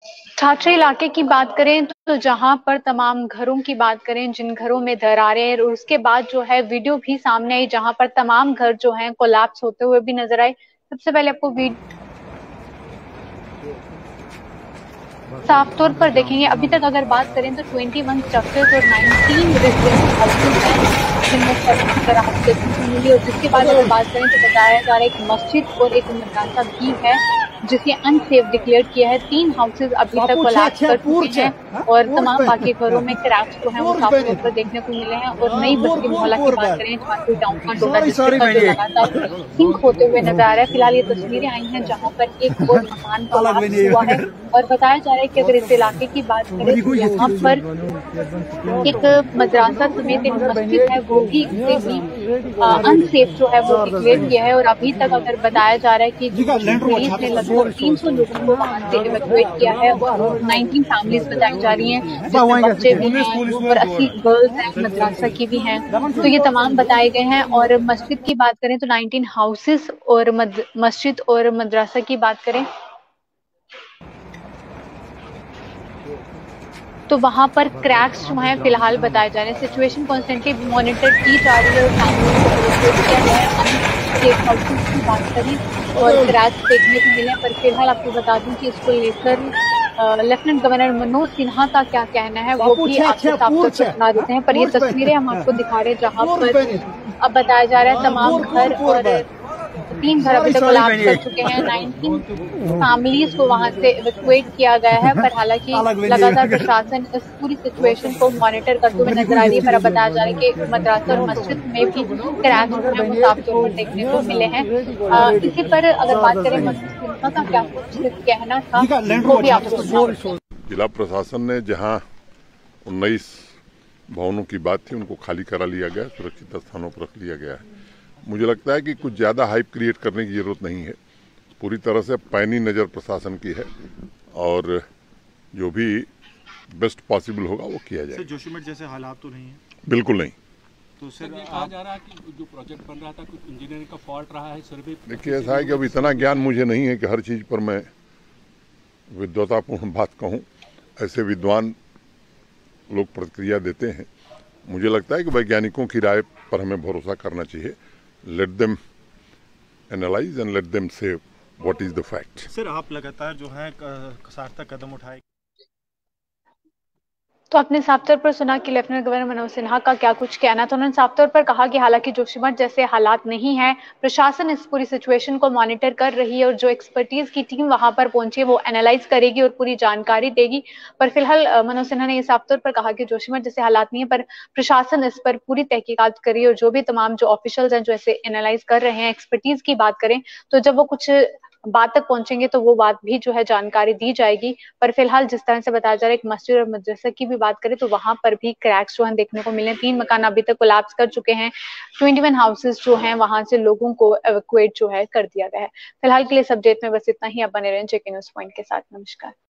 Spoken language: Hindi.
छाछा इलाके की बात करें तो जहां पर तमाम घरों की बात करें जिन घरों में दरारें और उसके बाद जो है वीडियो भी सामने आई जहां पर तमाम घर जो हैं कोलैप्स होते हुए भी नजर आए। सबसे पहले आपको वीडियो साफ तौर पर देखेंगे। अभी तक अगर बात करें तो 21 स्ट्रक्चर्स और 19 रेजिडेंशियल हाउसेज हैं जिनमें सड़क की तरह देखने को मिली। और जिसके बाद अगर बात करें तो बताया जा रहा है एक मस्जिद और एक मदरसा भी है जिसे अनसेफ डिक्लेयर किया है। 3 हाउसेज अभी तक कोलैप्स कर चुके हैं और तमाम बाकी घरों में क्रैक्स जो है वो साफ तौर पर देखने को मिले हैं। और नई बस्ती मोहल्ला की बात करें झांसी टाउन का डोडा डिस्ट्रिक्ट का जो लगातार सिंक होते हुए नजर आ रहा है। फिलहाल ये तस्वीरें आई हैं जहां पर एक और मकान कोलैप्स हुआ है और बताया जा रहा है कि अगर इस इलाके की बात करें तो यहाँ पर एक मदरसा समेत एक मस्जिद है वो भी अनसेफ जो है वो डिक्लेयर किया है। और अभी तक अगर बताया जा रहा है कि पुलिस ने लगभग 300 लोगों को वहां से इवैक्यूएट किया है और 19 फैमिलीज बताई जा रही हैं जिसमें बच्चे भी हैं और 80 गर्ल्स हैं मदरसा की भी हैं। तो ये तमाम बताए गए हैं। और मस्जिद की बात करें तो 19 हाउसेस और मस्जिद और मदरसा की बात करें तो वहां पर क्रैक्स जो हैं फिलहाल बताए जा रहे हैं। सिचुएशन कॉन्स्टेंटली मॉनिटर की जा रही है और किया गया है। अनसेफ हाउसेस की बात करें और क्रैक्स देखने को मिले पर फिलहाल आपको बता दूं कि इसको लेकर लेफ्टिनेंट गवर्नर मनोज सिन्हा का क्या कहना है वो भी आपको साफ तौर पर सुना देते हैं। पर ये तस्वीरें हम आपको दिखा रहे हैं जहां पर अब बताया जा रहा है तमाम घर और 3 घर अभी तक कोलैप्स कर चुके हैं। 19 फैमिलीज को वहां से इवैक्यूएट किया गया है पर हालांकि लगातार प्रशासन इस पूरी सिचुएशन को मॉनिटर करते हुए नजर आ रही है। पर अब बताया जा रहा है कि मदरसा और मस्जिद में भी क्रैक्स जो है वो साफ तौर पर देखने को मिले हैं। इसी पर अगर बात करें मनोज सिन्हा का क्या कुछ कहना था वो भी आपको। जिला प्रशासन ने जहां 19 भवनों की बात थी उनको खाली करा लिया गया, सुरक्षित स्थानों पर रख लिया गया है। मुझे लगता है कि कुछ ज्यादा हाइप क्रिएट करने की जरूरत नहीं है। पूरी तरह से पैनी नजर प्रशासन की है और जो भी बेस्ट पॉसिबल होगा वो किया जाएगा। जोशीमठ जैसे हालात तो नहीं है? बिल्कुल नहीं। तो सर कहा जा रहा है कि जो प्रोजेक्ट बन रहा था कुछ इंजीनियरिंग का फॉल्ट रहा है सर्वे। देखिए ऐसा है कि अब इतना ज्ञान मुझे नहीं है कि हर चीज पर मैं विद्वतापूर्ण बात कहूँ। ऐसे विद्वान लोग प्रतिक्रिया देते हैं। मुझे लगता है कि वैज्ञानिकों की राय पर हमें भरोसा करना चाहिए। Let them analyse and let them say what is the fact. Sir आप लगातार जो है सार्थक कदम उठाए। तो आपने साफ तौर पर सुना कि लेफ्टिनेंट गवर्नर मनोज सिन्हा का क्या कुछ कहना था। उन्होंने साफ तौर पर कहा कि हालांकि जोशीमठ जैसे हालात नहीं है, प्रशासन इस पूरी सिचुएशन को मॉनिटर कर रही है और जो एक्सपर्टीज की टीम वहां पर पहुंची है वो एनालाइज करेगी और पूरी जानकारी देगी। पर फिलहाल मनोज सिन्हा ने ये साफ तौर पर कहा कि जोशीमठ जैसे हालात नहीं है पर प्रशासन इस पर पूरी तहकीकात कर रही है और जो भी तमाम जो ऑफिशियल्स हैं जो ऐसे एनालाइज कर रहे हैं, एक्सपर्टीज की बात करें तो जब वो कुछ बात तक पहुंचेंगे तो वो बात भी जो है जानकारी दी जाएगी। पर फिलहाल जिस तरह से बताया जा रहा है एक मस्जिद और मदरसा की भी बात करें तो वहां पर भी क्रैक्स जो है देखने को मिले। 3 मकान अभी तक कोलैप्स कर चुके हैं। 21 हाउसेज जो हैं वहां से लोगों को एवैक्यूएट जो है कर दिया गया है। फिलहाल के लिए इस अपडेट में बस इतना ही। आप बने रहें जेके न्यूज पॉइंट के साथ। नमस्कार।